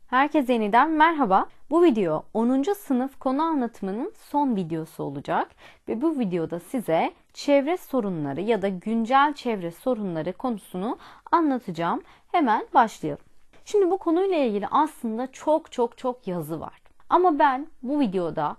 Herkese yeniden merhaba. Bu video 10. sınıf konu anlatımının son videosu olacak ve bu videoda size çevre sorunları ya da güncel çevre sorunları konusunu anlatacağım. Hemen başlayalım. Şimdi bu konuyla ilgili aslında çok yazı var. Ama ben bu videoda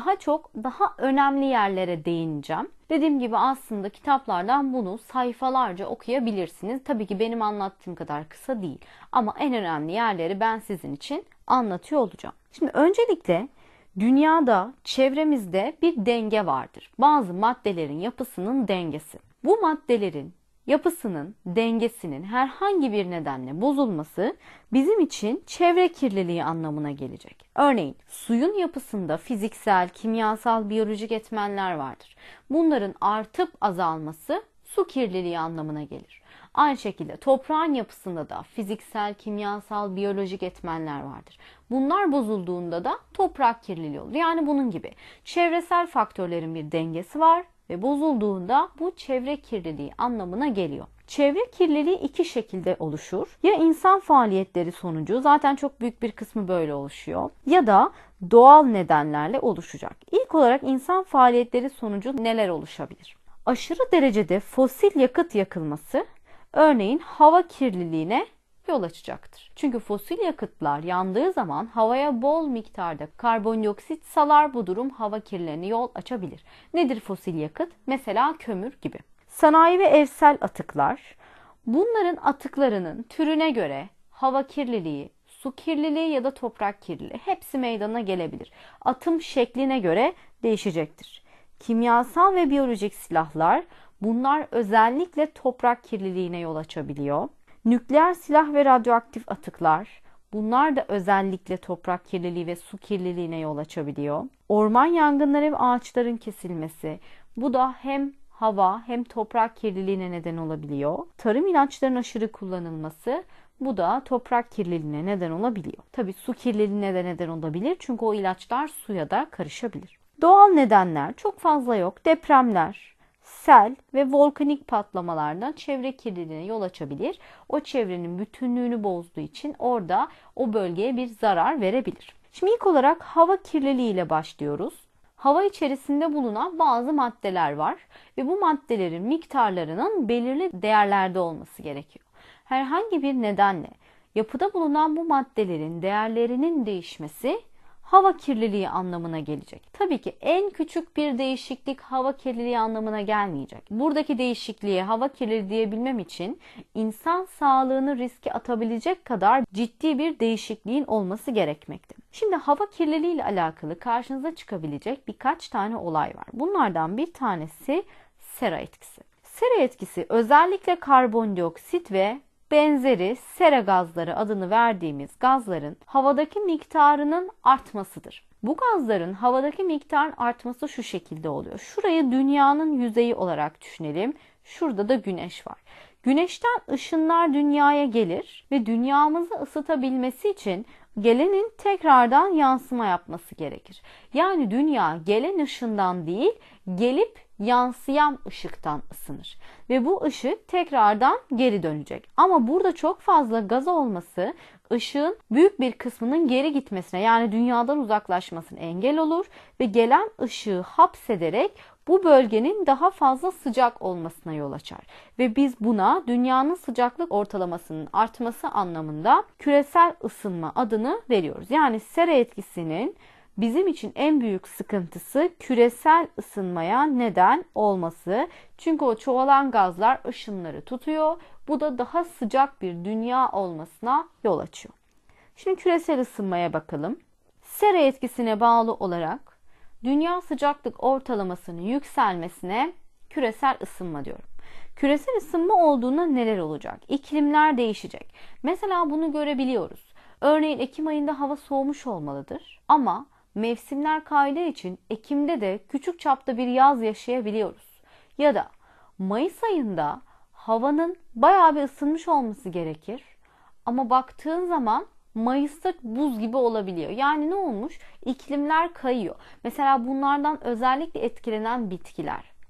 daha önemli yerlere değineceğim. Dediğim gibi aslında kitaplardan bunu sayfalarca okuyabilirsiniz. Tabii ki benim anlattığım kadar kısa değil. Ama en önemli yerleri ben sizin için anlatıyor olacağım. Şimdi öncelikle dünyada, çevremizde bir denge vardır. Bazı maddelerin yapısının dengesi. Bu maddelerin yapısının, dengesinin herhangi bir nedenle bozulması bizim için çevre kirliliği anlamına gelecek. Örneğin suyun yapısında fiziksel, kimyasal, biyolojik etmenler vardır. Bunların artıp azalması su kirliliği anlamına gelir. Aynı şekilde toprağın yapısında da fiziksel, kimyasal, biyolojik etmenler vardır. Bunlar bozulduğunda da toprak kirliliği olur. Yani bunun gibi çevresel faktörlerin bir dengesi var ve bozulduğunda bu çevre kirliliği anlamına geliyor. Çevre kirliliği iki şekilde oluşur. Ya insan faaliyetleri sonucu, zaten çok büyük bir kısmı böyle oluşuyor, ya da doğal nedenlerle oluşacak. İlk olarak insan faaliyetleri sonucu neler oluşabilir? Aşırı derecede fosil yakıt yakılması örneğin hava kirliliğine yol açacaktır. Çünkü fosil yakıtlar yandığı zaman havaya bol miktarda karbondioksit salar, bu durum hava kirliliğine yol açabilir. Nedir fosil yakıt? Mesela kömür gibi. Sanayi ve evsel atıklar. Bunların atıklarının türüne göre hava kirliliği, su kirliliği ya da toprak kirliliği hepsi meydana gelebilir. Atım şekline göre değişecektir. Kimyasal ve biyolojik silahlar, bunlar özellikle toprak kirliliğine yol açabiliyor. Nükleer silah ve radyoaktif atıklar, bunlar da özellikle toprak kirliliği ve su kirliliğine yol açabiliyor. Orman yangınları ve ağaçların kesilmesi, bu da hem hava hem toprak kirliliğine neden olabiliyor. Tarım ilaçlarının aşırı kullanılması, bu da toprak kirliliğine neden olabiliyor. Tabii su kirliliğine de neden olabilir çünkü o ilaçlar suya da karışabilir. Doğal nedenler çok fazla yok. Depremler, sel ve volkanik patlamalardan çevre kirliliğine yol açabilir. O çevrenin bütünlüğünü bozduğu için orada o bölgeye bir zarar verebilir. Şimdi ilk olarak hava kirliliği ile başlıyoruz. Hava içerisinde bulunan bazı maddeler var ve bu maddelerin miktarlarının belirli değerlerde olması gerekiyor. Herhangi bir nedenle yapıda bulunan bu maddelerin değerlerinin değişmesi hava kirliliği anlamına gelecek. Tabii ki en küçük bir değişiklik hava kirliliği anlamına gelmeyecek. Buradaki değişikliğe hava kirliliği diyebilmem için insan sağlığını riske atabilecek kadar ciddi bir değişikliğin olması gerekmekte. Şimdi hava kirliliği ile alakalı karşınıza çıkabilecek birkaç tane olay var. Bunlardan bir tanesi sera etkisi. Sera etkisi özellikle karbondioksit ve benzeri sera gazları adını verdiğimiz gazların havadaki miktarının artmasıdır. Bu gazların havadaki miktarın artması şu şekilde oluyor. Şurayı dünyanın yüzeyi olarak düşünelim. Şurada da güneş var. Güneşten ışınlar dünyaya gelir ve dünyamızı ısıtabilmesi için gelenin tekrardan yansıma yapması gerekir. Yani dünya gelen ışından değil, gelip yansıyan ışıktan ısınır. Ve bu ışık tekrardan geri dönecek. Ama burada çok fazla gaz olması ışığın büyük bir kısmının geri gitmesine, yani dünyadan uzaklaşmasına engel olur ve gelen ışığı hapsederek bu bölgenin daha fazla sıcak olmasına yol açar. Ve biz buna dünyanın sıcaklık ortalamasının artması anlamında küresel ısınma adını veriyoruz. Yani sera etkisinin bizim için en büyük sıkıntısı küresel ısınmaya neden olması. Çünkü o çoğalan gazlar ışınları tutuyor. Bu da daha sıcak bir dünya olmasına yol açıyor. Şimdi küresel ısınmaya bakalım. Sera etkisine bağlı olarak dünya sıcaklık ortalamasının yükselmesine küresel ısınma diyorum. Küresel ısınma olduğunda neler olacak? İklimler değişecek. Mesela bunu görebiliyoruz. Örneğin Ekim ayında hava soğumuş olmalıdır ama mevsimler kaydığı için Ekim'de de küçük çapta bir yaz yaşayabiliyoruz. Ya da Mayıs ayında havanın bayağı bir ısınmış olması gerekir. Ama baktığın zaman Mayıs'ta buz gibi olabiliyor. Yani ne olmuş? İklimler kayıyor. Mesela bunlardan özellikle etkilenen bitkiler.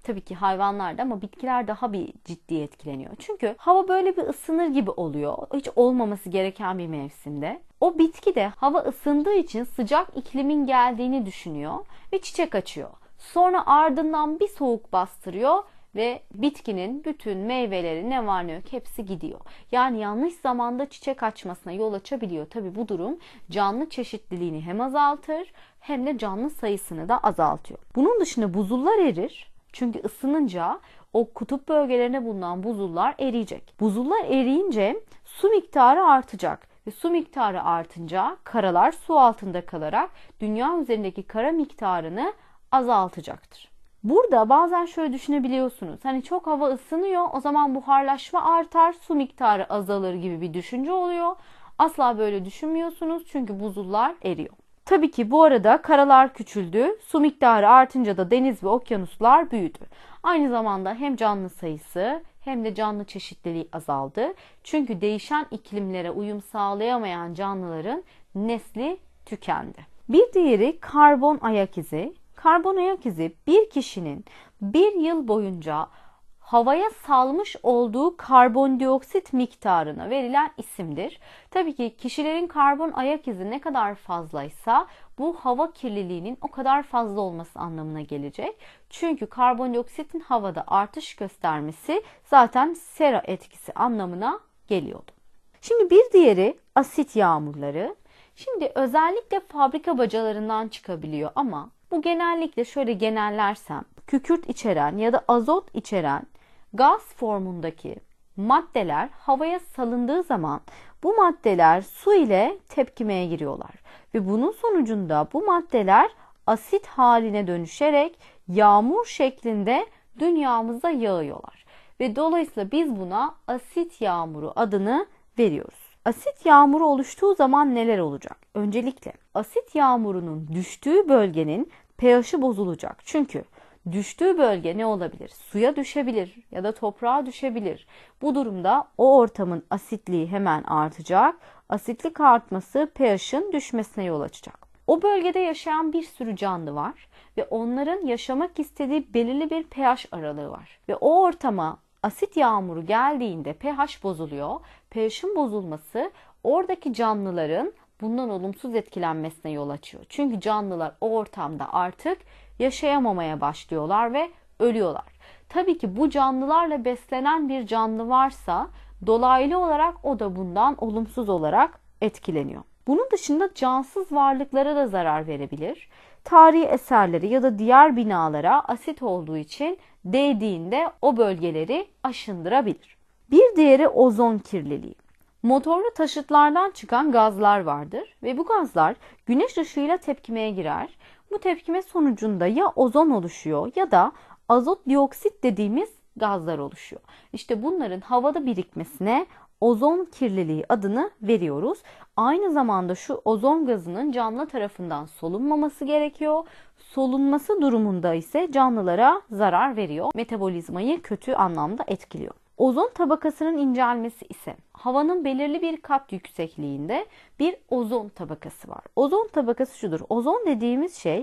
Tabii ki hayvanlar da ama bitkiler daha bir ciddi etkileniyor. Çünkü hava böyle bir ısınır gibi oluyor. Hiç olmaması gereken bir mevsimde. O bitki de hava ısındığı için sıcak iklimin geldiğini düşünüyor ve çiçek açıyor. Sonra ardından bir soğuk bastırıyor ve bitkinin bütün meyveleri ne var ne yok hepsi gidiyor. Yani yanlış zamanda çiçek açmasına yol açabiliyor. Tabii bu durum canlı çeşitliliğini hem azaltır hem de canlı sayısını da azaltıyor. Bunun dışında buzullar erir. Çünkü ısınınca o kutup bölgelerine bulunan buzullar eriyecek. Buzullar eriyince su miktarı artacak. Ve su miktarı artınca karalar su altında kalarak dünya üzerindeki kara miktarını azaltacaktır. Burada bazen şöyle düşünebiliyorsunuz. Hani çok hava ısınıyor, o zaman buharlaşma artar, su miktarı azalır gibi bir düşünce oluyor. Asla böyle düşünmüyorsunuz çünkü buzullar eriyor. Tabii ki bu arada karalar küçüldü, su miktarı artınca da deniz ve okyanuslar büyüdü. Aynı zamanda hem canlı sayısı hem de canlı çeşitliliği azaldı. Çünkü değişen iklimlere uyum sağlayamayan canlıların nesli tükendi. Bir diğeri karbon ayak izi. Karbon ayak izi bir kişinin bir yıl boyunca havaya salmış olduğu karbondioksit miktarına verilen isimdir. Tabii ki kişilerin karbon ayak izi ne kadar fazlaysa bu hava kirliliğinin o kadar fazla olması anlamına gelecek. Çünkü karbondioksitin havada artış göstermesi zaten sera etkisi anlamına geliyordu. Şimdi bir diğeri asit yağmurları. Şimdi özellikle fabrika bacalarından çıkabiliyor ama bu genellikle şöyle genellersem kükürt içeren ya da azot içeren gaz formundaki maddeler havaya salındığı zaman bu maddeler su ile tepkimeye giriyorlar. Ve bunun sonucunda bu maddeler asit haline dönüşerek yağmur şeklinde dünyamıza yağıyorlar. Ve dolayısıyla biz buna asit yağmuru adını veriyoruz. Asit yağmuru oluştuğu zaman neler olacak? Öncelikle asit yağmurunun düştüğü bölgenin pH'i bozulacak. Çünkü düştüğü bölge ne olabilir? Suya düşebilir ya da toprağa düşebilir. Bu durumda o ortamın asitliği hemen artacak. Asitlik artması pH'in düşmesine yol açacak. O bölgede yaşayan bir sürü canlı var ve onların yaşamak istediği belirli bir pH aralığı var. Ve o ortama asit yağmuru geldiğinde pH bozuluyor. pH'in bozulması oradaki canlıların bundan olumsuz etkilenmesine yol açıyor. Çünkü canlılar o ortamda artık yaşayamamaya başlıyorlar ve ölüyorlar. Tabii ki bu canlılarla beslenen bir canlı varsa dolaylı olarak o da bundan olumsuz olarak etkileniyor. Bunun dışında cansız varlıklara da zarar verebilir. Tarihi eserleri ya da diğer binalara asit olduğu için değdiğinde o bölgeleri aşındırabilir. Bir diğeri ozon kirliliği. Motorlu taşıtlardan çıkan gazlar vardır ve bu gazlar güneş ışığıyla tepkimeye girer. Bu tepkime sonucunda ya ozon oluşuyor ya da azot dioksit dediğimiz gazlar oluşuyor. İşte bunların havada birikmesine ozon kirliliği adını veriyoruz. Aynı zamanda şu ozon gazının canlı tarafından solunmaması gerekiyor. Solunması durumunda ise canlılara zarar veriyor. Metabolizmayı kötü anlamda etkiliyor. Ozon tabakasının incelmesi ise havanın belirli bir kat yüksekliğinde bir ozon tabakası var. Ozon tabakası şudur. Ozon dediğimiz şey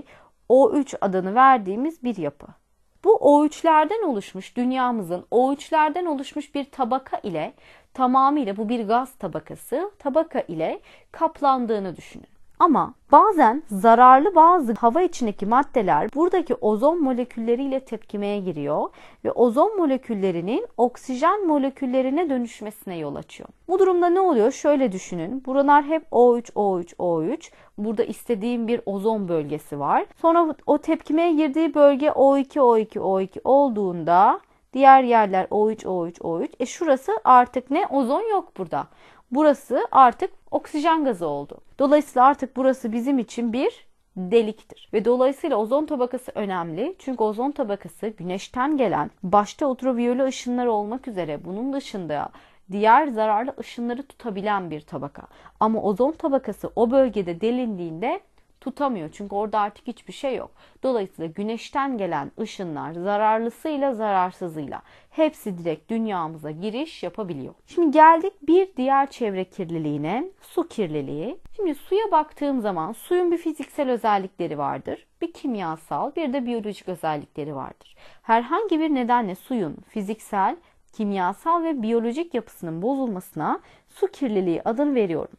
O3 adını verdiğimiz bir yapı. Bu O3'lerden oluşmuş, dünyamızın O3'lerden oluşmuş bir tabaka ile tamamıyla bu bir gaz tabaka ile kaplandığını düşünün. Ama bazen zararlı bazı hava içindeki maddeler buradaki ozon molekülleriyle tepkimeye giriyor ve ozon moleküllerinin oksijen moleküllerine dönüşmesine yol açıyor. Bu durumda ne oluyor? Şöyle düşünün. Buralar hep O3, O3, O3. Burada istediğim bir ozon bölgesi var. Sonra o tepkimeye girdiği bölge O2, O2, O2 olduğunda diğer yerler O3, O3, O3. Şurası artık ne? Ozon yok burada. Burası artık oksijen gazı oldu. Dolayısıyla artık burası bizim için bir deliktir. Ve dolayısıyla ozon tabakası önemli. Çünkü ozon tabakası güneşten gelen başta ultraviyole ışınlar olmak üzere bunun dışında diğer zararlı ışınları tutabilen bir tabaka. Ama ozon tabakası o bölgede delindiğinde tutamıyor. Çünkü orada artık hiçbir şey yok. Dolayısıyla güneşten gelen ışınlar zararlısıyla zararsızıyla hepsi direkt dünyamıza giriş yapabiliyor. Şimdi geldik bir diğer çevre kirliliğine, su kirliliği. Şimdi suya baktığım zaman suyun bir fiziksel özellikleri vardır. Bir kimyasal, bir de biyolojik özellikleri vardır. Herhangi bir nedenle suyun fiziksel, kimyasal ve biyolojik yapısının bozulmasına su kirliliği adını veriyorum.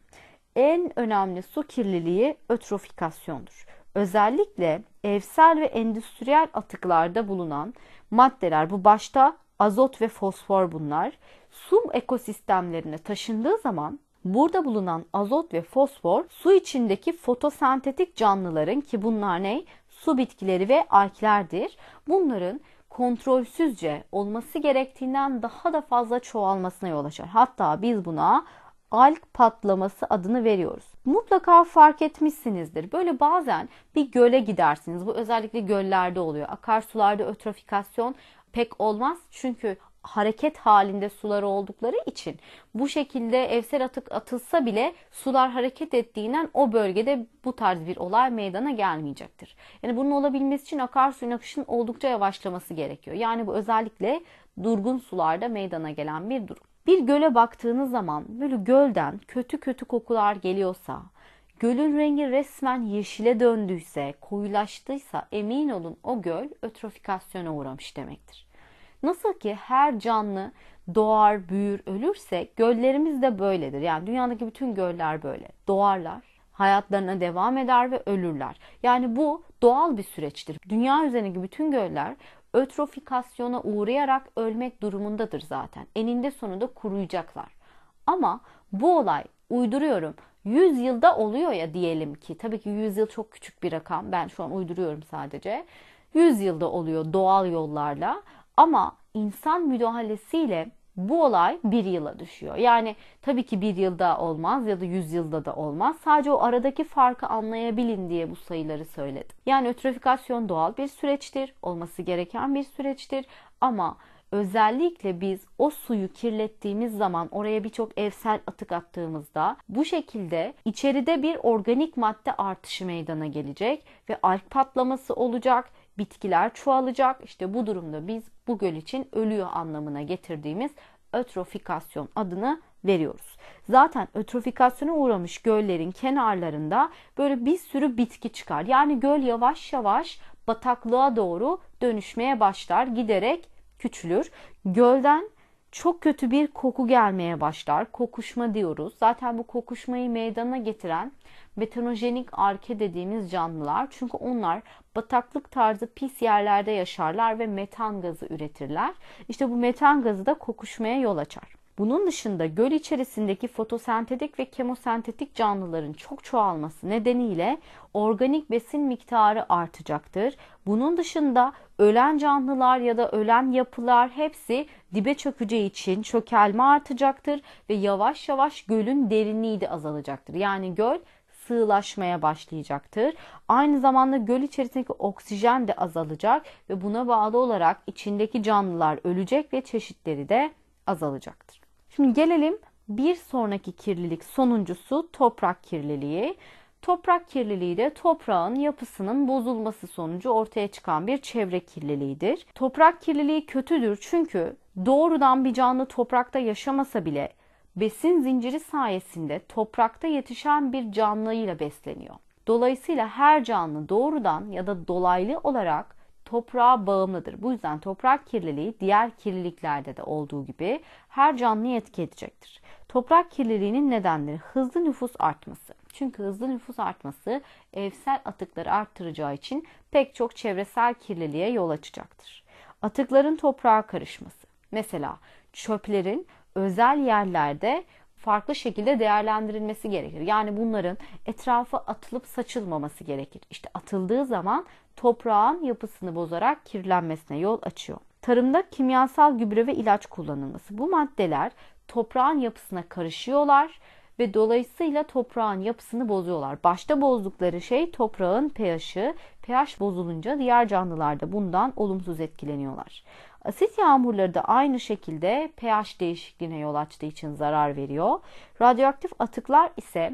En önemli su kirliliği ötrofikasyondur. Özellikle evsel ve endüstriyel atıklarda bulunan maddeler, bu başta azot ve fosfor bunlar, su ekosistemlerine taşındığı zaman burada bulunan azot ve fosfor su içindeki fotosentetik canlıların, ki bunlar ne? Su bitkileri ve alglerdir. Bunların kontrolsüzce olması gerektiğinden daha da fazla çoğalmasına yol açar. Hatta biz buna alg patlaması adını veriyoruz. Mutlaka fark etmişsinizdir. Böyle bazen bir göle gidersiniz. Bu özellikle göllerde oluyor. Akarsularda ötrofikasyon pek olmaz. Çünkü hareket halinde sular oldukları için bu şekilde evsel atık atılsa bile sular hareket ettiğinden o bölgede bu tarz bir olay meydana gelmeyecektir. Yani bunun olabilmesi için akarsuyun akışının oldukça yavaşlaması gerekiyor. Yani bu özellikle durgun sularda meydana gelen bir durum. Bir göle baktığınız zaman böyle gölden kötü kötü kokular geliyorsa, gölün rengi resmen yeşile döndüyse, koyulaştıysa emin olun o göl ötrofikasyona uğramış demektir. Nasıl ki her canlı doğar, büyür, ölürse göllerimiz de böyledir. Yani dünyadaki bütün göller böyle. Doğarlar, hayatlarına devam eder ve ölürler. Yani bu doğal bir süreçtir. Dünya üzerindeki bütün göller ötrofikasyona uğrayarak ölmek durumundadır zaten. Eninde sonunda kuruyacaklar. Ama bu olay, uyduruyorum, 100 yılda oluyor ya diyelim ki. Tabii ki 100 yıl çok küçük bir rakam. Ben şu an uyduruyorum sadece. 100 yılda oluyor doğal yollarla. Ama insan müdahalesiyle bu olay bir yıla düşüyor. Yani tabii ki bir yılda olmaz ya da 100 yılda da olmaz. Sadece o aradaki farkı anlayabilin diye bu sayıları söyledim. Yani ötrofikasyon doğal bir süreçtir, olması gereken bir süreçtir ama özellikle biz o suyu kirlettiğimiz zaman, oraya birçok evsel atık attığımızda bu şekilde içeride bir organik madde artışı meydana gelecek ve alg patlaması olacak. Bitkiler çoğalacak. İşte bu durumda biz bu göl için ölüyor anlamına getirdiğimiz ötrofikasyon adını veriyoruz. Zaten ötrofikasyona uğramış göllerin kenarlarında böyle bir sürü bitki çıkar. Yani göl yavaş yavaş bataklığa doğru dönüşmeye başlar, giderek küçülür. Gölden çok kötü bir koku gelmeye başlar. Kokuşma diyoruz. Zaten bu kokuşmayı meydana getiren metanojenik arke dediğimiz canlılar. Çünkü onlar bataklık tarzı pis yerlerde yaşarlar ve metan gazı üretirler. İşte bu metan gazı da kokuşmaya yol açar. Bunun dışında göl içerisindeki fotosentetik ve kemosentetik canlıların çok çoğalması nedeniyle organik besin miktarı artacaktır. Bunun dışında ölen canlılar ya da ölen yapılar hepsi dibe çökeceği için çökelme artacaktır ve yavaş yavaş gölün derinliği de azalacaktır. Yani göl sığlaşmaya başlayacaktır. Aynı zamanda göl içerisindeki oksijen de azalacak ve buna bağlı olarak içindeki canlılar ölecek ve çeşitleri de azalacaktır. Şimdi gelelim bir sonraki kirlilik, sonuncusu toprak kirliliği. Toprak kirliliği de toprağın yapısının bozulması sonucu ortaya çıkan bir çevre kirliliğidir. Toprak kirliliği kötüdür çünkü doğrudan bir canlı toprakta yaşamasa bile besin zinciri sayesinde toprakta yetişen bir canlıyla besleniyor. Dolayısıyla her canlı doğrudan ya da dolaylı olarak toprağa bağımlıdır. Bu yüzden toprak kirliliği diğer kirliliklerde de olduğu gibi her canlıyı etki edecektir. Toprak kirliliğinin nedenleri hızlı nüfus artması. Çünkü hızlı nüfus artması evsel atıkları arttıracağı için pek çok çevresel kirliliğe yol açacaktır. Atıkların toprağa karışması. Mesela çöplerin özel yerlerde farklı şekilde değerlendirilmesi gerekir. Yani bunların etrafa atılıp saçılmaması gerekir. İşte atıldığı zaman toprağın yapısını bozarak kirlenmesine yol açıyor. Tarımda kimyasal gübre ve ilaç kullanılması. Bu maddeler toprağın yapısına karışıyorlar ve dolayısıyla toprağın yapısını bozuyorlar. Başta bozdukları şey toprağın pH'i. pH bozulunca diğer canlılar da bundan olumsuz etkileniyorlar. Asit yağmurları da aynı şekilde pH değişikliğine yol açtığı için zarar veriyor. Radyoaktif atıklar ise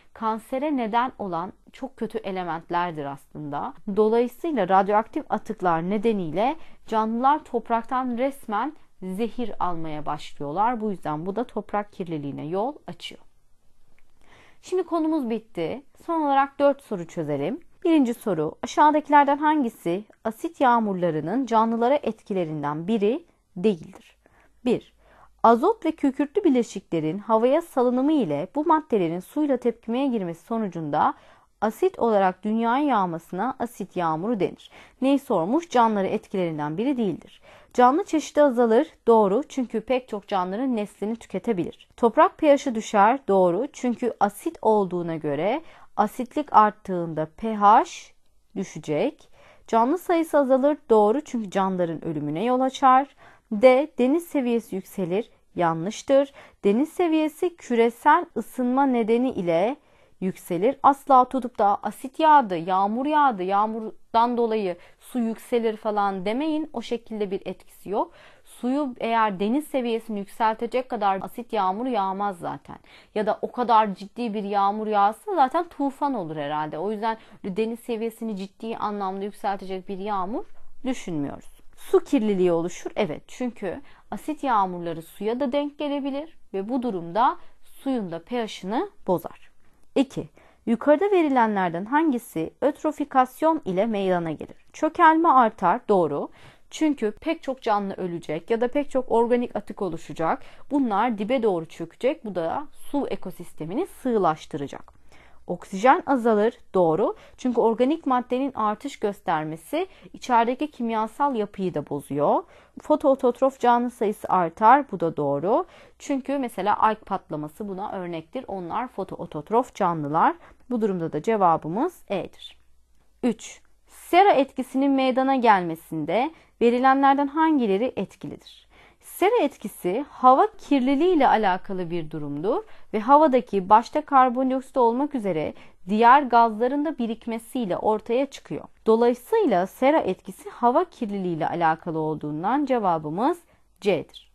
kansere neden olan çok kötü elementlerdir aslında. Dolayısıyla radyoaktif atıklar nedeniyle canlılar topraktan resmen zehir almaya başlıyorlar. Bu yüzden bu da toprak kirliliğine yol açıyor. Şimdi konumuz bitti. Son olarak 4 soru çözelim. Birinci soru, aşağıdakilerden hangisi asit yağmurlarının canlılara etkilerinden biri değildir? 1. Azot ve kükürtlü bileşiklerin havaya salınımı ile bu maddelerin suyla tepkimeye girmesi sonucunda asit olarak dünyaya yağmasına asit yağmuru denir. Neyi sormuş? Canlıları etkilerinden biri değildir. Canlı çeşidi azalır. Doğru. Çünkü pek çok canlıların neslini tüketebilir. Toprak pH'i düşer. Doğru. Çünkü asit olduğuna göre asitlik arttığında pH düşecek. Canlı sayısı azalır. Doğru. Çünkü canlıların ölümüne yol açar. D. Deniz seviyesi yükselir. Yanlıştır. Deniz seviyesi küresel ısınma nedeni ile yükselir. Asla tutup da asit yağdı, yağmur yağdı, yağmurdan dolayı su yükselir falan demeyin. O şekilde bir etkisi yok. Suyu eğer deniz seviyesini yükseltecek kadar asit yağmur yağmaz zaten. Ya da o kadar ciddi bir yağmur yağsa zaten tufan olur herhalde. O yüzden deniz seviyesini ciddi anlamda yükseltecek bir yağmur düşünmüyoruz. Su kirliliği oluşur. Evet, çünkü asit yağmurları suya da denk gelebilir ve bu durumda suyun da pH'ını bozar. 2. Yukarıda verilenlerden hangisi ötrofikasyon ile meydana gelir? Çökelme artar. Doğru. Çünkü pek çok canlı ölecek ya da pek çok organik atık oluşacak. Bunlar dibe doğru çökecek. Bu da su ekosistemini sığlaştıracak. Oksijen azalır. Doğru. Çünkü organik maddenin artış göstermesi içerideki kimyasal yapıyı da bozuyor. Fotoototrof canlı sayısı artar. Bu da doğru. Çünkü mesela alg patlaması buna örnektir. Onlar fotoototrof canlılar. Bu durumda da cevabımız E'dir. 3. Sera etkisinin meydana gelmesinde verilenlerden hangileri etkilidir? Sera etkisi hava kirliliği ile alakalı bir durumdur ve havadaki başta karbondioksit olmak üzere diğer gazların da birikmesiyle ortaya çıkıyor. Dolayısıyla sera etkisi hava kirliliği ile alakalı olduğundan cevabımız C'dir.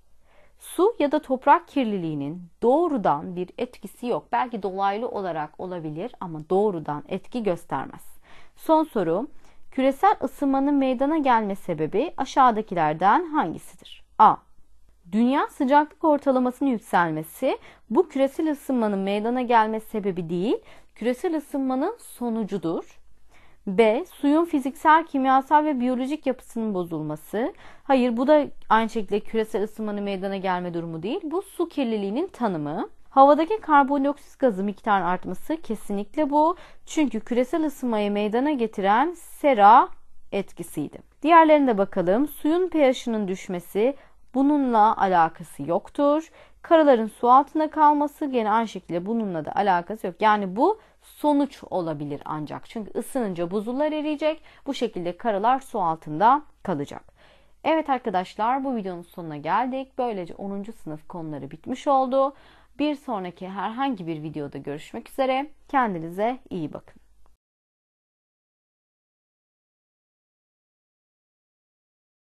Su ya da toprak kirliliğinin doğrudan bir etkisi yok. Belki dolaylı olarak olabilir ama doğrudan etki göstermez. Son soru, küresel ısınmanın meydana gelme sebebi aşağıdakilerden hangisidir? A. Dünya sıcaklık ortalamasının yükselmesi bu küresel ısınmanın meydana gelme sebebi değil, küresel ısınmanın sonucudur. B. Suyun fiziksel, kimyasal ve biyolojik yapısının bozulması. Hayır, bu da aynı şekilde küresel ısınmanın meydana gelme durumu değil. Bu su kirliliğinin tanımı. Havadaki karbondioksit gazı miktarının artması kesinlikle bu. Çünkü küresel ısınmayı meydana getiren sera etkisiydi. Diğerlerine de bakalım. Suyun pH'inin düşmesi bununla alakası yoktur. Karaların su altında kalması gene aynı şekilde bununla da alakası yok. Yani bu sonuç olabilir ancak. Çünkü ısınınca buzullar eriyecek. Bu şekilde karalar su altında kalacak. Evet arkadaşlar, bu videonun sonuna geldik. Böylece 10. sınıf konuları bitmiş oldu. Bir sonraki herhangi bir videoda görüşmek üzere. Kendinize iyi bakın.